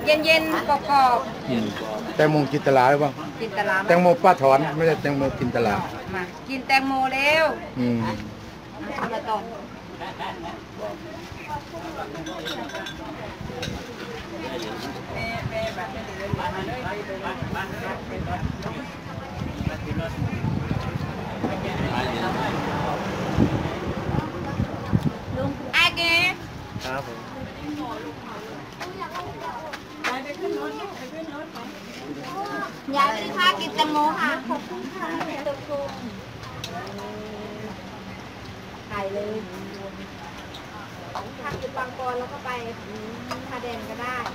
เย็นๆกรอบแตงโมจินตลาหรือเปล่าจินตลาแตงโมป้าถอนไม่ใช่แตงโมจินตลามากินแตงโมเร็วมาต่อไอ้เก๋ครับผมยายพี่พากินแตงโมค่ะขอบคุณค่ะไก่เลยถ้าจุดบางกรแล้วก็ไปทาแดงก็ได้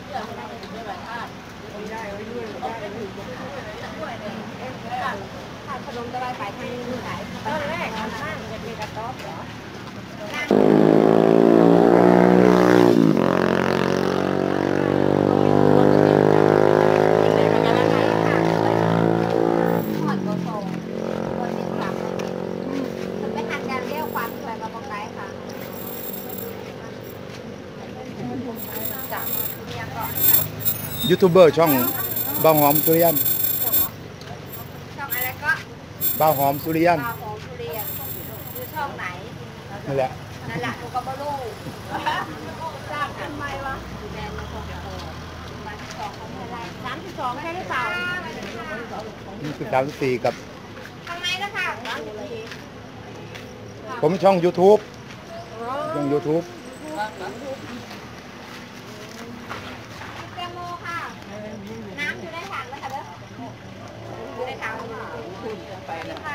ถ้าขนมจะไปทางนี้ไหนตอนแรกมันนั่งจะมีกระต๊อบเหรอยูทูบเบอร์ช่องบ่าวหอมสุริยันช่องอะไรก็บ่าวหอมสุริยันบ่าวหอมสุริยันคือช่องไหนนั่นแหละหนูก็ไม่รู้สร้างทำไมวะแดนมาส่งมา2เขาไม่ได้32ใช่หรือเปล่านี่คือ34กับข้างในก็ค่ะผมช่อง YouTube ช่อง YouTube แตงโมค่ะน้ำอยู่ในถังนะคะเด้ออยู่ในถังไปค่ะ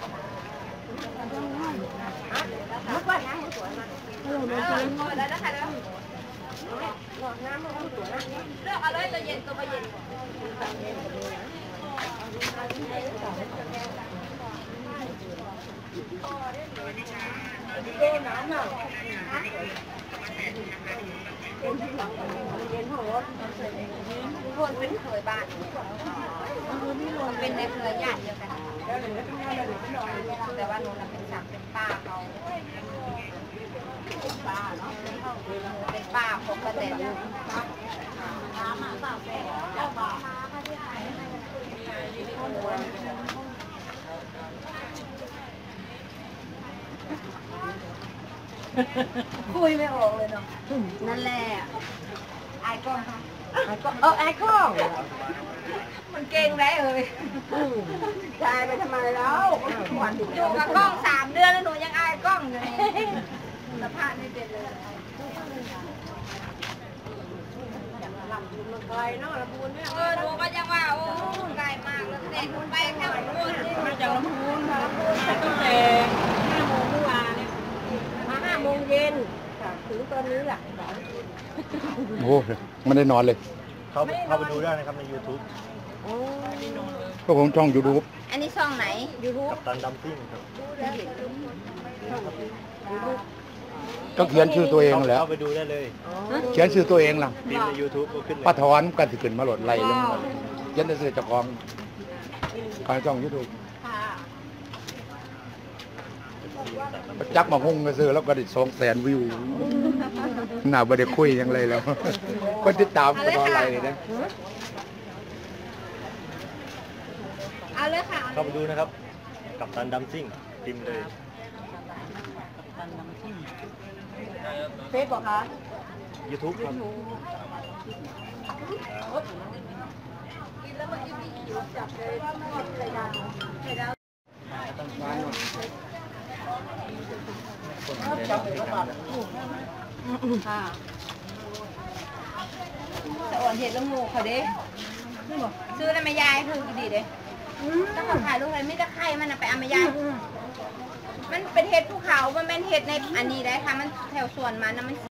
ลูกว่าน้ำมันสวยมากแล้วนะคะเด้อน้ำมันสวยนะเลือกเอาเลยตัวเย็นตัวไม่เย็นน้ำน่ะทุกคนเป็นเคยบ้านเป็นในเครือญาติเดียวกันแต่ว่าหนูเป็นศักดิ์เป็นป้าเขาเป็นป้าเนาะเป็นป้าของกระเด็นคุยไม่ออกเลยเนาะนั่นแหละไอ้กล้องค่ะไอ้กล้องไอ้กล้องมันเก่งได้เลยชายไปทำไมแล้วอยู่กับกล้อง3 เดือนแล้วหนูยังไอ้กล้องเลยสภาพไม่เป็นเลยไกลเนาะลำพูนเนี่ยหนูก็ยังว่าโอ้ไกลมากแล้วเด็กไปแค่ลำพูนมาจากลำพูนตั้งแต่5 โมงเมื่อวานมา5 โมงเย็นถึงตอนนี้แหละโอ้ไม่ได้นอนเลยเข้าไปดูได้นะครับใน YouTube ก็ผมช่อง YouTube อันนี้ช่องไหน YouTube กัปตันดัมซิ่งครับก็เขียนชื่อตัวเองแล้วเข้าไปดูได้เลยเขียนชื่อตัวเองล่ะพิมพ์ใน YouTube ก็ขึ้นเลยป้าถอนกันสิขึ้นมาโหลดไล่เลยเขียนแต่เสื้อเจ้าของผ่านช่อง YouTube จักมาหุ้งก็ซื้อแล้วก็ได้200,000 วิวหน้าบ่ได้คุยยังเลยแล้วคนติดตามก็อะไรเลยนะเอาเลยค่ะเข้าไปดูนะครับกัปตันดัมซิ่งพิมพ์เลยเฟซบอกคะ YouTube ครับกินแล้วมันยิ่งหิวจับเลยว่าไม่ไข่ดาวค่ะแต่อ่อนเห็ดละงูเขาเด้ซื้อแล้วไม่ยายคือดีเด้ต้องขอถ่ายรูปเลยไม่ตะไคร่มันไปเอาไม่ยายมันเป็นเห็ดภูเขามันเป็นเห็ดในอันนี้ได้ค่ะมันแถวสวนมันนะมัน